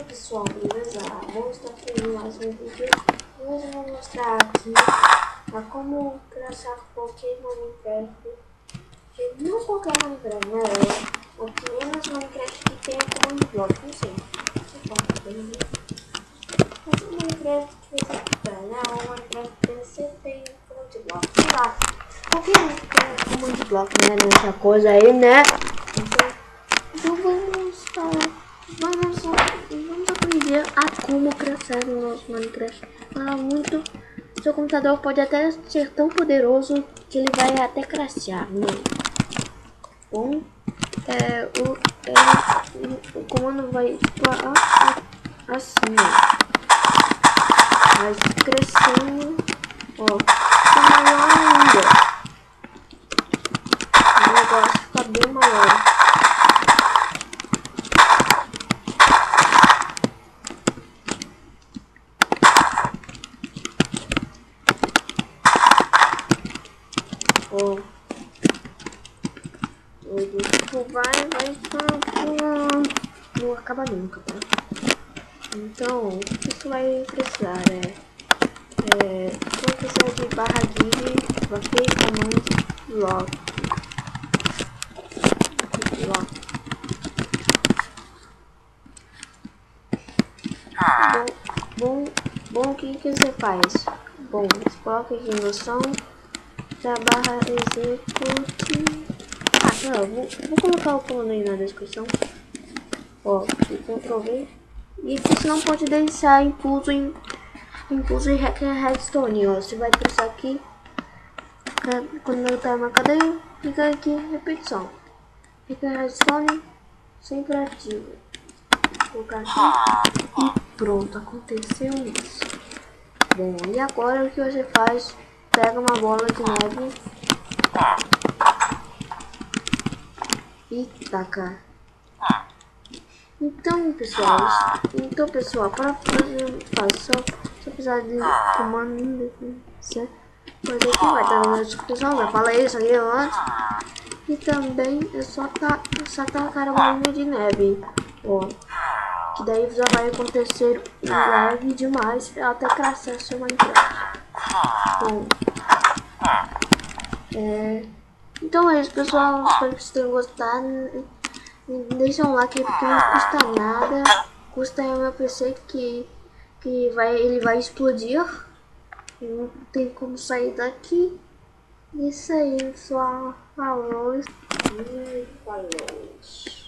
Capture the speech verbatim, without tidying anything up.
pessoal, beleza? Vou estar fazendo mais um vídeo. Hoje eu vou mostrar aqui a como criar Pokémon Minecraft. Não qualquer Minecraft, né? O que menos Minecraft que tem é Command Block, não sei. Não pode ver. Mas o Minecraft que você quiser, né? O Minecraft P C tem Command Block. Sei lá. Qualquer um tem Command Block, né? Nessa coisa aí, né? Então vamos falar. Vamos, vamos aprender a como crescer no nosso Minecraft. Fala muito. Seu computador pode até ser tão poderoso que ele vai até crashear. Né? Bom, é, o, é, o comando vai assim, ó. Vai crescendo, ó, fica maior ainda. O negócio fica bem maior. Ó, o vai, vai, não acaba nunca, tá? Então, o que você vai precisar é, é você vai precisar de barra gig, ok, command block, block. Bom, bom, bom, o que que você faz? Bom, você coloca aqui no som da barra execute. Ah, não, vou, vou colocar o comando aí na descrição. Ó, Ctrl V. E você não pode deixar impulso em impulso em redstone, ó. Você vai precisar aqui. Quando eu tá na cadeia, clica aqui em repetição. Fica redstone sempre ativo. Vou colocar aqui e pronto, aconteceu isso. Bom, e agora o que você faz? Pega uma bola de neve e taca. Então pessoal, então pessoal, para fazer só, só precisar de comando, você pode que vai estar na descrição, já falei isso aí antes. E também é só tá, só tacar a bolinha de neve, ó, que daí já vai acontecer um lag demais até crashar seu Minecraft. Bom, é, então é isso pessoal, espero que vocês tenham gostado. Deixa um like porque não custa nada, custa o meu P C que, que vai, ele vai explodir, não tem como sair daqui. Isso aí pessoal, falou e falou.